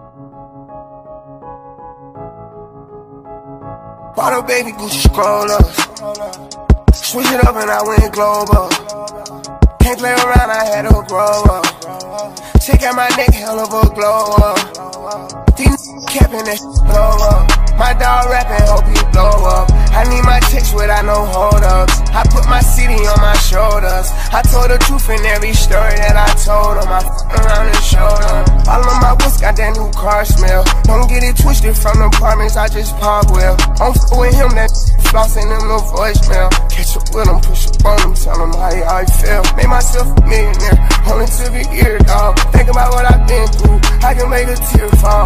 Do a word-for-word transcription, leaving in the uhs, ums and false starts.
Bought a baby Gucci scroll up. Switch it up and I went global. Can't play around, I had to grow up. Check out my neck, hell of a glow up. These capping that blow up. My dog rapping, hope he blow up. I need my checks without no hold ups. I put my city on my shoulders. I told the truth in every story that I told them. I f***ed around and showed them. All of my whips got that new car smell. Don't get it twisted from the apartments, I just pop well. I'm f*** with him, that flossing him no voicemail. Catch up with him, push up on him, tell him how he, how he feel. Made myself a millionaire, only to be here, dog. Think about what I've been through, I can make a tear fall.